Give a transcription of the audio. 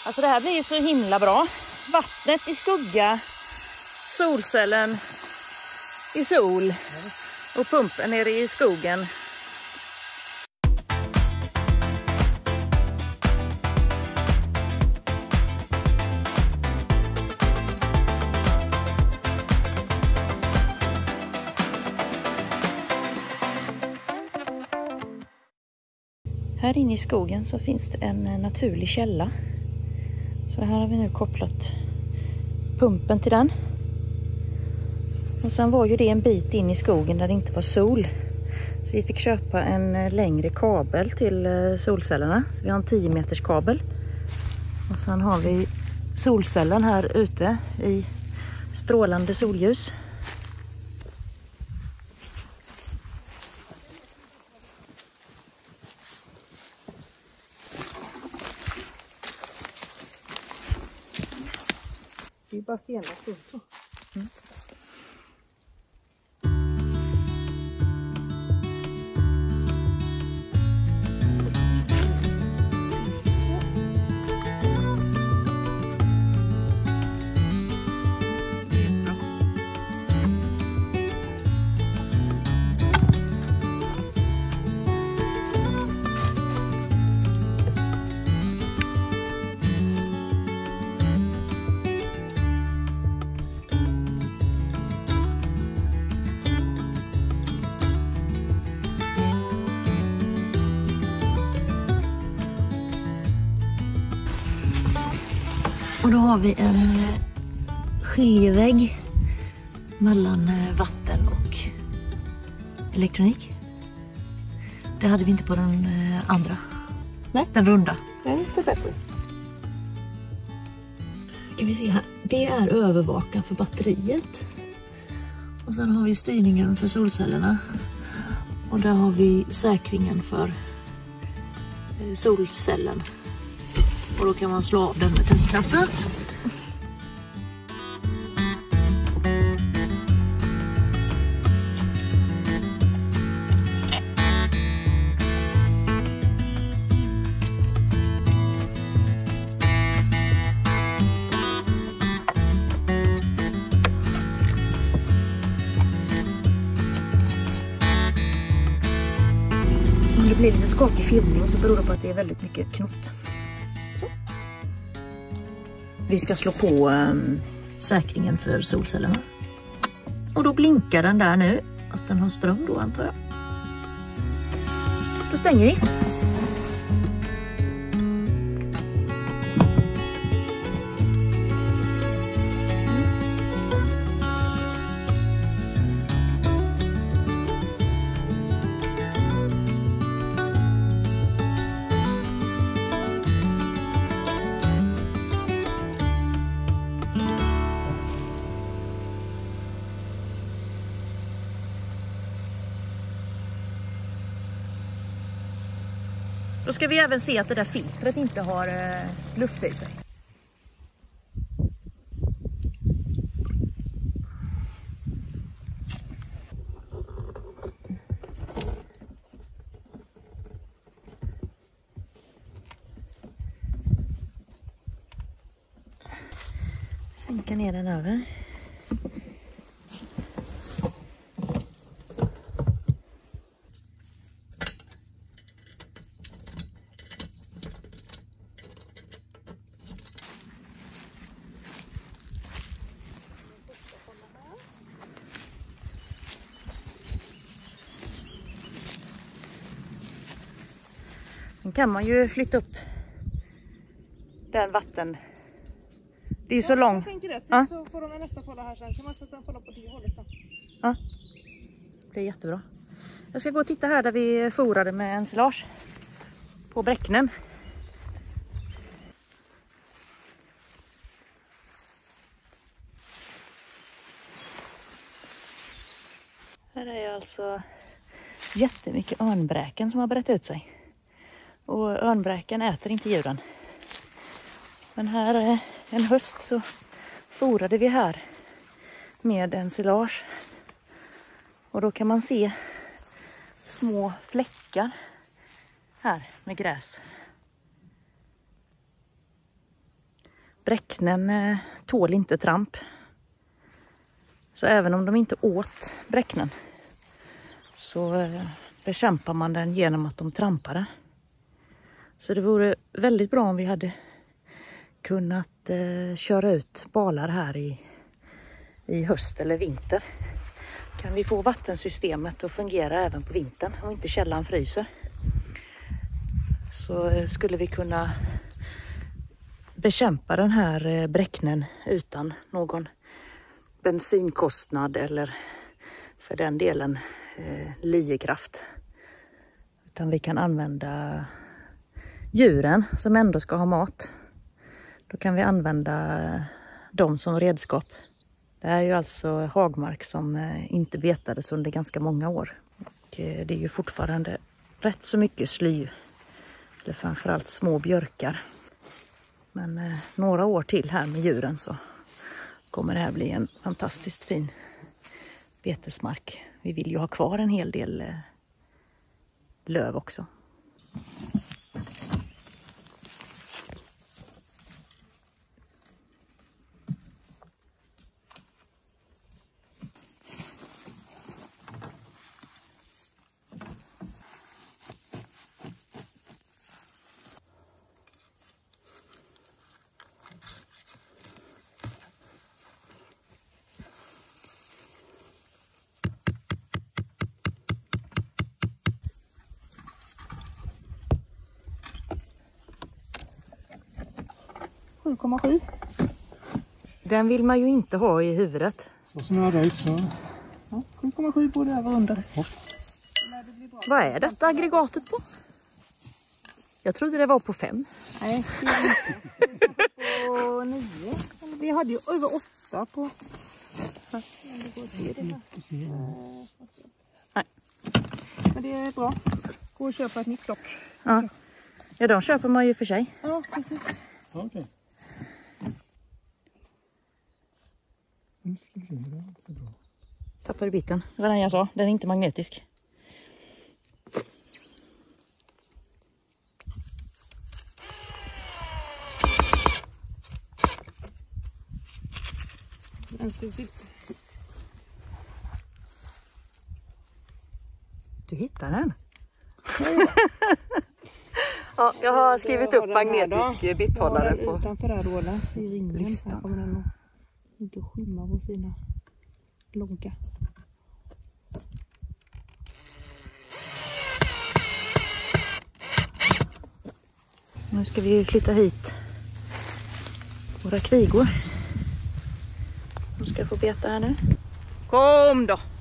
Alltså det här blir ju så himla bra. Vattnet i skugga, solcellen i sol och pumpen nere i skogen. Här inne i skogen så finns det en naturlig källa. Så här har vi nu kopplat pumpen till den. Och sen var ju det en bit in i skogen där det inte var sol. Så vi fick köpa en längre kabel till solcellerna. Så vi har en 10 meters kabel. Och sen har vi solcellen här ute i strålande solljus. Det är bara stenlagt upp så. Mm. Och då har vi en skiljevägg mellan vatten och elektronik. Det hade vi inte på den andra. Nej. Den runda. Den är lite bättre. Kan vi se här. Det är övervakan för batteriet. Och sen har vi styrningen för solcellerna. Och där har vi säkringen för solcellen. Och då kan man slå av den med testknappen. Om det blir lite skakig filmning så beror det på att det är väldigt mycket knott. Så. Vi ska slå på säkringen för solcellerna. Och då blinkar den där nu. Att den har ström då, antar jag. Då stänger vi. Då ska vi även se att det där filtret inte har luft i sig. Sänka ner den över. Sen kan man ju flytta upp den vatten. Det är ju så lång. Jag tänker det. Ja. Så får de nästa fålla här sen. Så man sätter den fålla på det hållet sen. Ja, det är jättebra. Jag ska gå och titta här där vi forade med ensilage på Bräcknen. Här är alltså jättemycket örnbräken som har brett ut sig. Och örnbräken äter inte djuren. Men här en höst så forade vi här med ensilage. Och då kan man se små fläckar här med gräs. bräcknen tål inte tramp. Så även om de inte åt bräcknen så bekämpar man den genom att de trampade. Så det vore väldigt bra om vi hade kunnat köra ut balar här i höst eller vinter. Kan vi få vattensystemet att fungera även på vintern om inte källan fryser, så skulle vi kunna bekämpa den här bräcknen utan någon bensinkostnad eller för den delen liekraft. Utan vi kan använda djuren som ändå ska ha mat. Då kan vi använda dem som redskap. Det är ju alltså hagmark som inte betades under ganska många år. Och det är ju fortfarande rätt så mycket sly, eller framförallt små björkar. Men några år till här med djuren så kommer det här bli en fantastiskt fin betesmark. Vi vill ju ha kvar en hel del löv också. Den vill man ju inte ha i huvudet. Så som jag har röjt så. Ja, 7,7 både över och under. Ja. Vad är detta aggregatet på? Jag trodde det var på 5. Nej, det är inte. På 9. Vi hade ju över 8 på. Nej. Men det är bra. Gå och köpa ett nytt plock. Ja. Ja, de köper man ju för sig. Ja, precis. Okej. Nu ska vi se, det är inte så bra. Tappade biten. Det var den jag sa. Den är inte magnetisk. Du hittar den. Ja, jag har skrivit upp magnetisk bitthållare på utanför där råden i ringen. listan. Här kommer den att inte skymma vår fina logga. Nu ska vi flytta hit våra kvigor. De ska få beta här nu. Kom då!